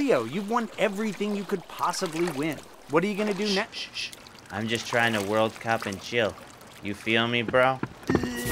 Leo, you've won everything you could possibly win. What are you gonna do next? I'm just trying to World Cup and chill. You feel me, bro?